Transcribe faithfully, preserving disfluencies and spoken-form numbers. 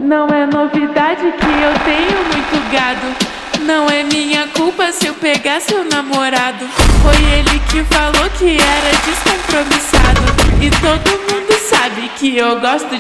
Não é novidade que eu tenho muito gado. Não é minha culpa se eu pegar seu namorado. Foi ele que falou que era descompromissado. E todo mundo sabe que eu gosto